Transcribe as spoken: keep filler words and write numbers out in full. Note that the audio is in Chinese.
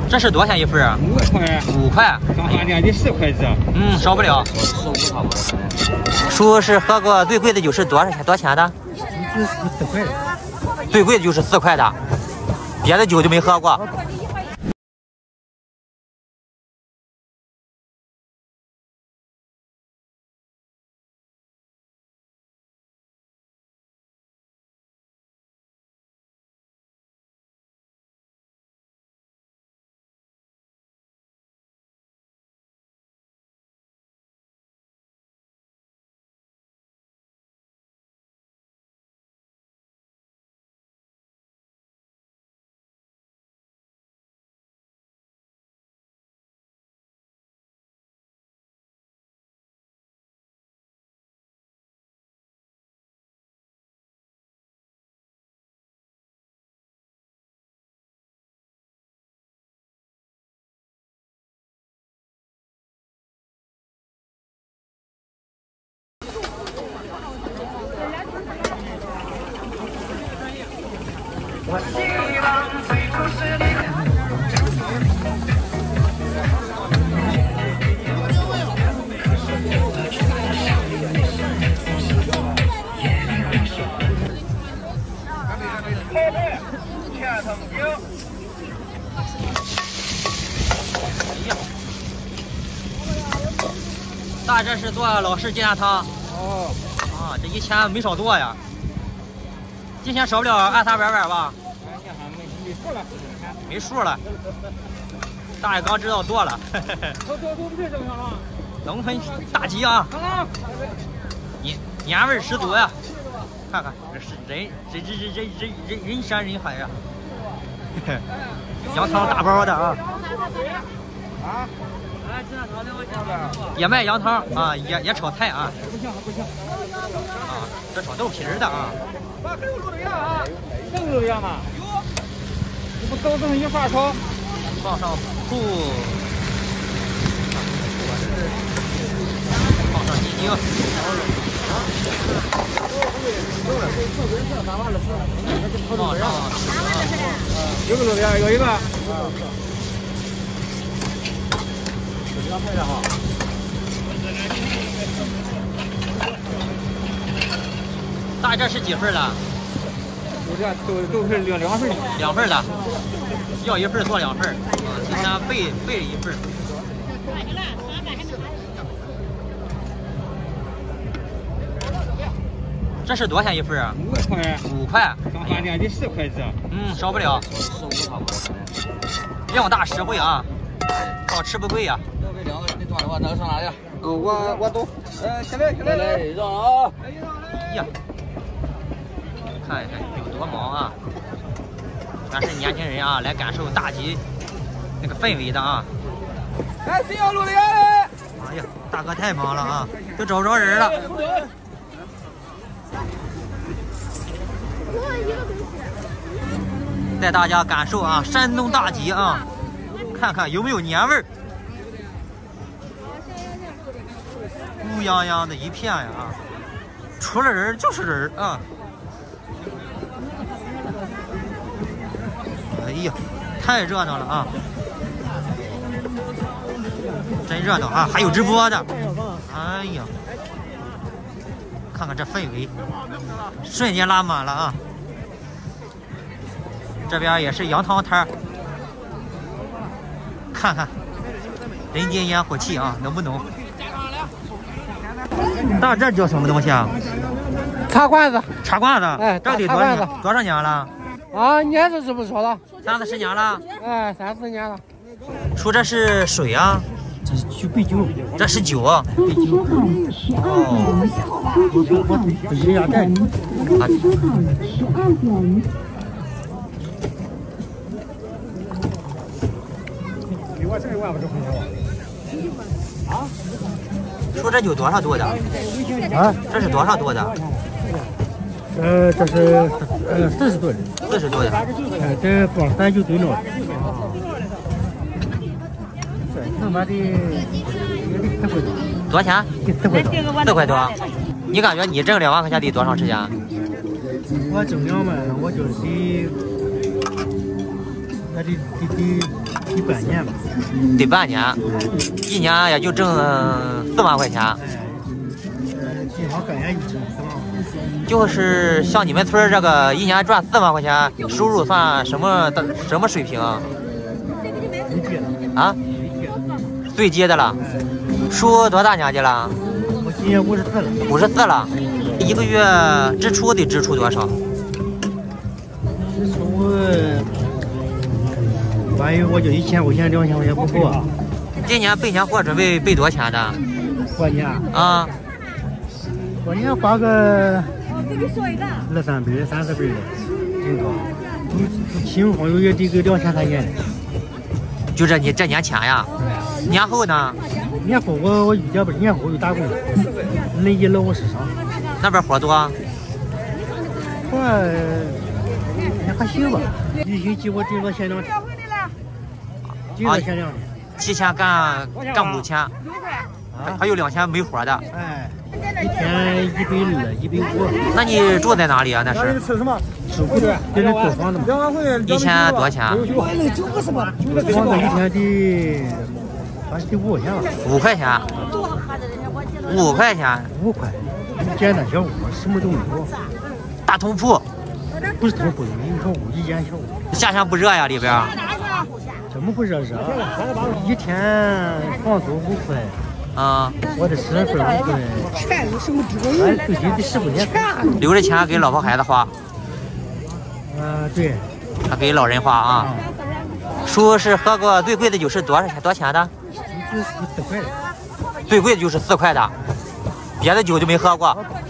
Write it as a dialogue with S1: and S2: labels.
S1: 这是多少钱一份啊？
S2: 五块。
S1: 五块。
S2: 上饭店得十块钱。
S1: 嗯，少不了。叔是喝过最贵的酒是多少钱？多少钱的？
S2: 就是四块。
S1: 最贵的就是四块的，别的酒就没喝过。我希望最初是你。大这是做老式鸡蛋汤。哦。啊，这一千没少做呀。今天少不了二三百碗吧？没数了，没数了。大爷刚知道多了。农村大吉啊！年年味十足呀！看看这是人，这这这这人人人山人海呀！羊汤大包的啊！啊！也卖羊汤啊，也也炒菜啊。不行不行。啊，这炒豆皮儿的啊。爸，还有卤的羊啊？能卤羊吗？有。你不都成一块炒？放上醋，放上鸡精。放上有个卤的羊，有一个。这个配的哈。大这是几份了？我这都都是两两份，两份的，要一份做两份，啊，今天备备一份。这是多少钱一份啊？五块。五块。上饭店得十块钱。嗯，少不了。十五差不多。量大实惠啊，好吃不贵呀。要给两个人，你抓的话，那个上哪去？哦，我我都。呃，起来起来来，让啊！哎呀。看一看有多忙啊！全是年轻人啊，来感受大吉那个氛围的啊！哎，谁要录的呀？哎呀，大哥太忙了啊，都找不着人了。带大家感受啊，山东大吉啊，看看有没有年味儿。乌泱泱的一片呀啊，除了人就是人啊。哎呀，太热闹了啊！真热闹啊！还有直播的。哎呀，看看这氛围，瞬间拉满了啊！这边也是羊汤摊，看看人间烟火气啊，浓不浓？大这叫什么东西啊？
S3: 茶馆子。
S1: 茶馆子。
S3: 哎，
S1: 这得多少年？多少年了？
S3: 啊，年头是不说了，
S1: 三四十年了。
S3: 哎，三四年了。
S1: 叔，这是水啊？
S3: 这是去备酒。
S1: 这是酒啊？备酒。哦。
S3: 不一样带。我这万不着啊？
S1: 叔，这酒多少度的？
S3: 啊？
S1: 这是多少度的？
S3: 呃，这是呃四十度的，
S1: 四十度的。
S3: 呃，这光三就对了。他妈的，也得四块多。
S1: 多少钱？
S3: 四块多。
S1: 四块多。你感觉你挣两万块钱得多长时间？
S3: 我挣两万，我就得他得得得得半年吧。
S1: 得半年，一年也就挣四万块钱。
S3: 哎，呃，金行干也就挣四万。
S1: 就是像你们村这个一年赚四万块钱，收入算什么的什么水平？
S3: 最低了
S1: 啊？最低的了。叔多大年纪了？
S3: 我今年五十四了。
S1: 五十四了，一个月支出得支出多少？
S3: 支出，万一我就一千块钱、两千块钱不够。
S1: 今年备年货准备备多少钱的？
S3: 过年
S1: 啊？
S3: 过年花个二三百、三四百的，挺多。都亲朋友也得个两千三千的。
S1: 就这你这年前呀？年后呢？
S3: 年后我我一点不是年后就打工，累积劳务市场。
S1: 那边活多？
S3: 活也还行吧。一星期我顶多前两天，顶多前两天。
S1: 提前干干五天，
S3: 啊，
S1: 还有两天没活的。
S3: 哎，一天一百二、一百五。
S1: 那你住在哪里啊？那是？
S3: 吃什么？吃不的，给人租房子嘛。
S1: 一天多少钱？
S3: 房子一天得，反正得五块钱吧。
S1: 五块钱。五块钱。
S3: 五块，简单小屋，什么都没有。
S1: 大通铺。
S3: 不是通铺，一小屋，一间小屋。
S1: 夏天不热呀里边？
S3: 怎么不热热？一天房租五块。
S1: 啊、
S3: 嗯，我的吃饭五块。钱有什么多？哎，最低得十块钱。
S1: 留着钱给老婆孩子花。
S3: 呃，对。
S1: 还给老人花啊。叔是喝过最贵的酒是多少钱？多少钱的？
S3: 就是四块的。
S1: 最贵的就是四块的，别的酒就没喝过。